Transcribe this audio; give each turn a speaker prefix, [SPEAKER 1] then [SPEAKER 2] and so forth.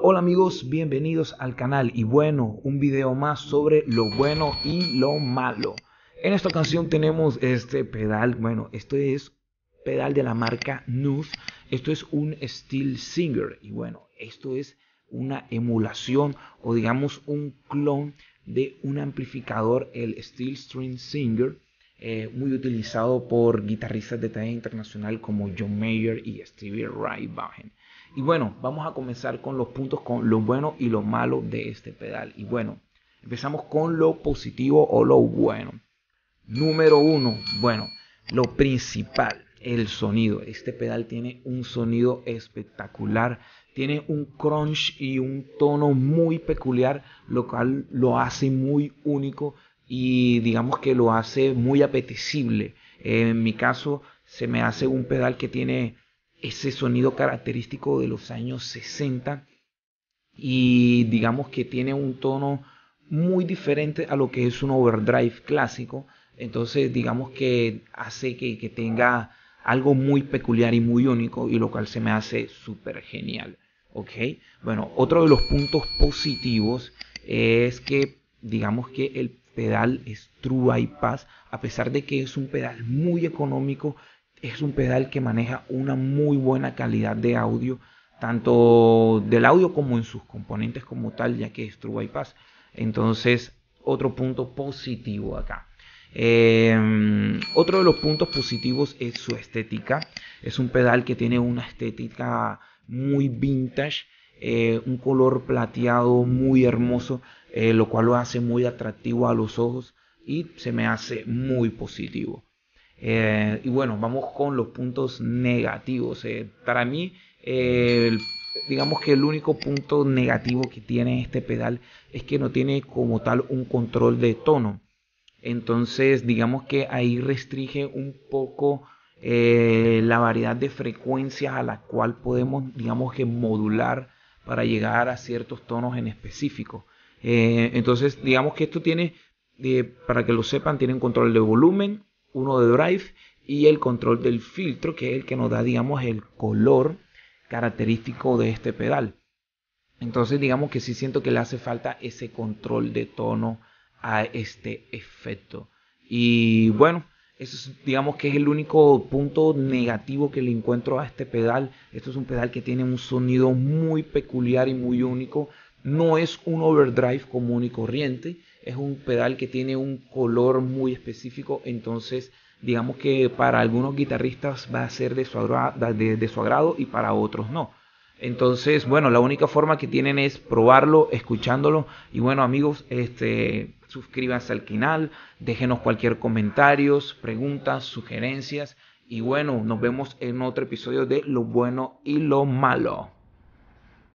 [SPEAKER 1] Hola amigos, bienvenidos al canal y bueno, un video más sobre lo bueno y lo malo. En esta ocasión tenemos este pedal, bueno, esto es pedal de la marca Nuth. Esto es un Steel Singer y bueno, esto es una emulación o digamos un clon de un amplificador, el Steel String Singer, muy utilizado por guitarristas de talla internacional como John Mayer y Stevie Ray Vaughan. Y bueno, vamos a comenzar con los puntos, con lo bueno y lo malo de este pedal. Y bueno, empezamos con lo positivo o lo bueno. Número uno, bueno, lo principal, el sonido. Este pedal tiene un sonido espectacular, tiene un crunch y un tono muy peculiar, lo cual lo hace muy único y digamos que lo hace muy apetecible. En mi caso, se me hace un pedal que tiene ese sonido característico de los años 60 y digamos que tiene un tono muy diferente a lo que es un overdrive clásico. Entonces digamos que hace que tenga algo muy peculiar y muy único, y lo cual se me hace súper genial. Ok, bueno, otro de los puntos positivos es que digamos que el pedal es True Bypass. A pesar de que es un pedal muy económico, es un pedal que maneja una muy buena calidad de audio, tanto del audio como en sus componentes como tal, ya que es True Bypass. Entonces, otro punto positivo acá. Otro de los puntos positivos es su estética. Es un pedal que tiene una estética muy vintage, un color plateado muy hermoso, lo cual lo hace muy atractivo a los ojos y se me hace muy positivo. Y bueno, vamos con los puntos negativos. Para mí, digamos que el único punto negativo que tiene este pedal es que no tiene como tal un control de tono. Entonces, digamos que ahí restringe un poco la variedad de frecuencias a la cual podemos, digamos que modular para llegar a ciertos tonos en específico. Entonces, digamos que esto tiene, para que lo sepan, tiene un control de volumen, uno de drive y el control del filtro, que es el que nos da, digamos, el color característico de este pedal. Entonces digamos que sí siento que le hace falta ese control de tono a este efecto. Y bueno, eso es, digamos que es el único punto negativo que le encuentro a este pedal. Esto es un pedal que tiene un sonido muy peculiar y muy único. No es un overdrive común y corriente. Es un pedal que tiene un color muy específico. Entonces digamos que para algunos guitarristas va a ser de su agrado y para otros no. Entonces, bueno, la única forma que tienen es probarlo, escuchándolo. Y bueno, amigos, suscríbanse al canal, déjenos cualquier comentario, preguntas, sugerencias. Y bueno, nos vemos en otro episodio de Lo Bueno y Lo Malo.